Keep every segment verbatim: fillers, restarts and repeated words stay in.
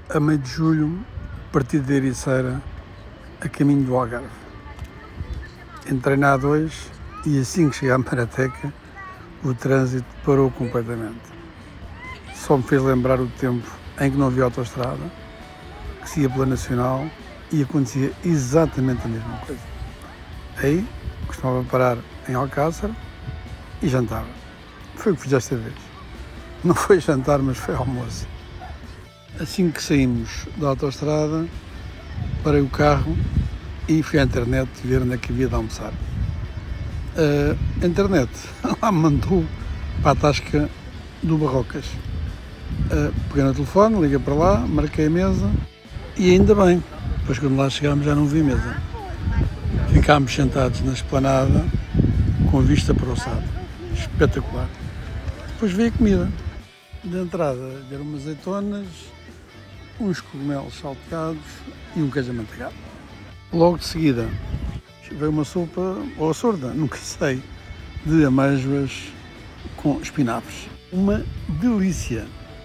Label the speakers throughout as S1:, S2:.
S1: A meio de julho, parti de Ericeira a caminho do Algarve. Entrei na A dois e assim que cheguei à Marateca, o trânsito parou completamente. Só me fez lembrar o tempo em que não havia autoestrada, que se ia pela Nacional e acontecia exatamente a mesma coisa. Aí, costumava parar em Alcácer e jantava. Foi o que fiz desta vez. Não foi jantar, mas foi almoço. Assim que saímos da autoestrada, parei o carro e fui à internet ver onde é que havia de almoçar. Uh, a internet lá me mandou para a tasca do Barrocas. Uh, peguei no telefone, liguei para lá, marquei a mesa e ainda bem, depois quando lá chegámos já não vi mesa. Ficámos sentados na esplanada com vista para o Sado. Espetacular. Depois veio a comida. De entrada deram umas azeitonas, uns cogumelos salteados e um queijo amanteigado. Logo de seguida veio uma sopa, ou a sorda, nunca sei, de amêijoas com espinafres. Uma delícia!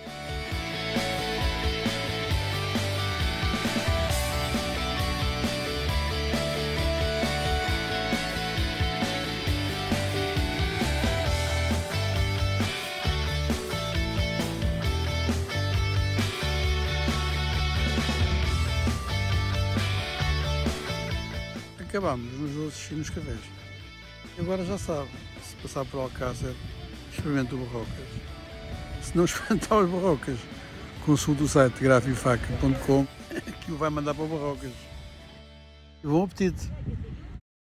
S1: Acabámos nos doces e nos cafés. Agora já sabe, se passar por Alcácer, experimente o Barrocas. Se não experimentar os Barrocas, consulte o site grafifaca ponto com que o vai mandar para o Barrocas. E bom apetite!